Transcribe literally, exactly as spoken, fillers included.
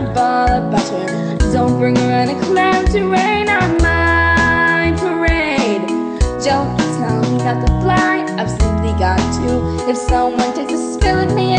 a ball of butter. Don't bring around a cloud to rain on my parade. Don't tell me not to fly, I've simply got to. If someone takes a spill at me,